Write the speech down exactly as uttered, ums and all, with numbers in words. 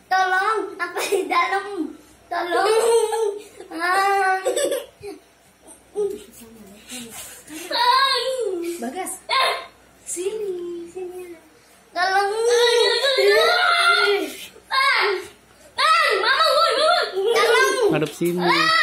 Tolong, apa di dalam? Tolong. Bagas, sini, sini. Tolong. Mama, mama. Tolong. Hadap sini.